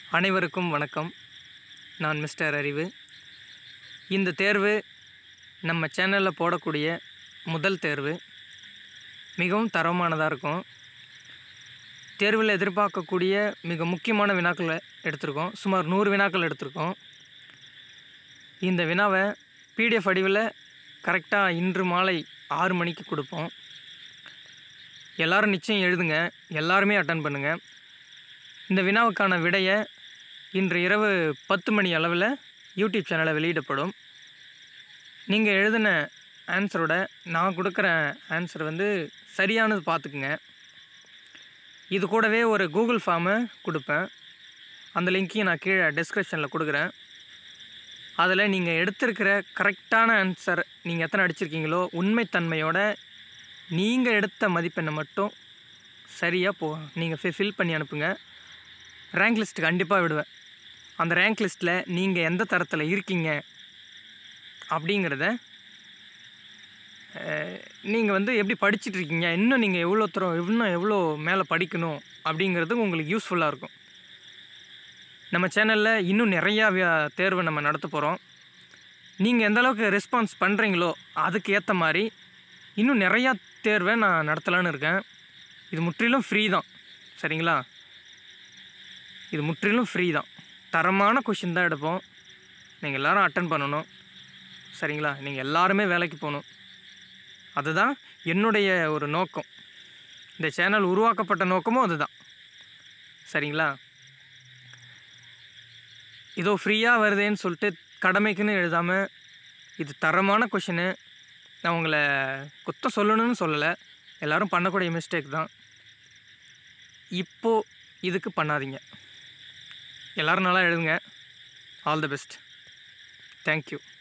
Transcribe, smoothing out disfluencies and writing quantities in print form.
அனைவருக்கும் வணக்கம். நான் மிஸ்டர் அறிவு. இந்த தேர்வு நம்ம சேனலில் போடக்கூடிய முதல் தேர்வு. மிகவும் தரமானதாக இருக்கும். தேர்வில் எதிர்பார்க்கக்கூடிய மிக முக்கியமான வினாக்களை எடுத்திருக்கோம். சுமார் 100 வினாக்கள் எடுத்திருக்கோம். இந்த வினாவை பிடிஎஃப் வடிவில் கரெக்டாக இன்று மாலை 6 மணிக்கு கொடுப்போம். எல்லோரும் நிச்சயம் எழுதுங்க. எல்லாருமே அட்டன் பண்ணுங்கள். இந்த வினாவுக்கான விடையை இன்று இரவு 10 மணி அளவில் யூடியூப் சேனலில் வெளியிடப்படும். நீங்கள் எழுதின ஆன்சரோட நான் கொடுக்குற ஆன்சர் சரியானது பார்த்துக்குங்க. இது கூடவே ஒரு கூகுள் ஃபார்மை கொடுப்பேன். அந்த லிங்க்கையும் நான் கீழே டிஸ்கிரிப்ஷனில் கொடுக்குறேன். அதில் நீங்கள் எடுத்திருக்கிற கரெக்டான ஆன்சர், நீங்கள் எத்தனை அடிச்சிருக்கீங்களோ உண்மைத்தன்மையோட நீங்கள் எடுத்த மதிப்பெண்ணை மட்டும் சரியாக நீங்கள் ஃபில் பண்ணி அனுப்புங்க. ரேங்க் லிஸ்ட்டு கண்டிப்பாக விடுவேன். அந்த ரேங்க் லிஸ்ட்டில் நீங்கள் எந்த தரத்தில் இருக்கீங்க அப்படிங்கிறத நீங்கள் எப்படி படிச்சுட்ருக்கீங்க, இன்னும் நீங்கள் எவ்வளோ மேலே படிக்கணும் அப்படிங்கிறது உங்களுக்கு யூஸ்ஃபுல்லாக இருக்கும். நம்ம சேனலில் இன்னும் நிறையா தேர்வை நம்ம நடத்த போகிறோம். நீங்கள் எந்த அளவுக்கு ரெஸ்பான்ஸ் பண்ணுறீங்களோ அதுக்கு ஏற்ற மாதிரி இன்னும் நிறையா தேர்வை நான் நடத்தலான்னு இருக்கேன். இது முற்றிலும் ஃப்ரீ தான், சரிங்களா? இது முற்றிலும் ஃப்ரீ தான். தரமான கொஷின் தான் எடுப்போம். நீங்கள் எல்லோரும் அட்டன் பண்ணணும், சரிங்களா? நீங்கள் எல்லாருமே வேலைக்கு போகணும். அதுதான் என்னுடைய ஒரு நோக்கம். இந்த சேனல் உருவாக்கப்பட்ட நோக்கமும் அதுதான், சரிங்களா? இதோ ஃப்ரீயாக வருதேன்னு சொல்லிட்டு கடமைக்குன்னு எழுதாமல், இது தரமான கொஷினு. நான் உங்களை குத்தம் சொல்லணும்னு சொல்லலை, எல்லோரும் பண்ணக்கூடிய மிஸ்டேக் தான். இப்போது இதுக்கு பண்ணாதீங்க. எல்லோரும் நல்லா எழுதுங்க. All the best. தேங்க்யூ.